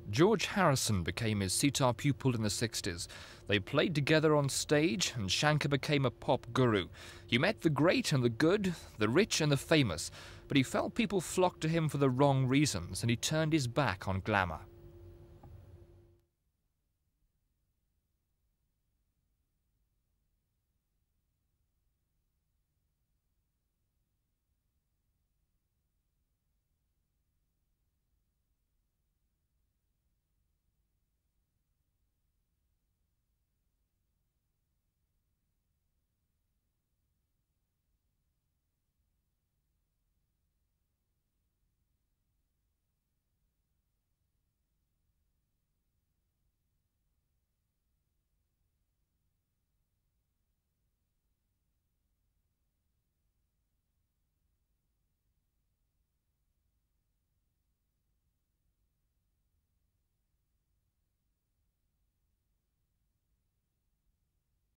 George Harrison became his sitar pupil in the 60s. They played together on stage, and Shankar became a pop guru. He met the great and the good, the rich and the famous, but he felt people flocked to him for the wrong reasons, and he turned his back on glamour.